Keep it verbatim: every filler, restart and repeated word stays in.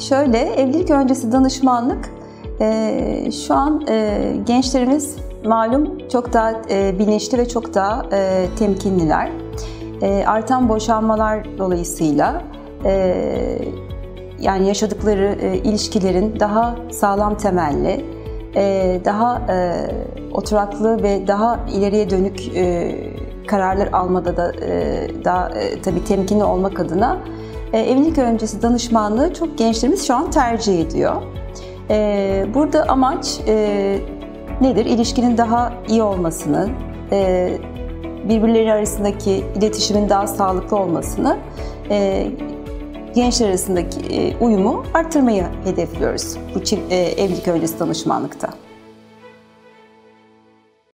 Şöyle, evlilik öncesi danışmanlık e, şu an e, gençlerimiz malum çok daha e, bilinçli ve çok daha e, temkinliler. E, artan boşanmalar dolayısıyla e, yani yaşadıkları e, ilişkilerin daha sağlam temelli, e, daha e, oturaklı ve daha ileriye dönük e, kararlar almada da e, daha e, tabii temkinli olmak adına e, evlilik öncesi danışmanlığı çok gençlerimiz şu an tercih ediyor. E, burada amaç e, nedir? İlişkinin daha iyi olmasını, e, birbirleri arasındaki iletişimin daha sağlıklı olmasını, e, gençler arasındaki e, uyumu arttırmayı hedefliyoruz bu çift, e, evlilik öncesi danışmanlıkta.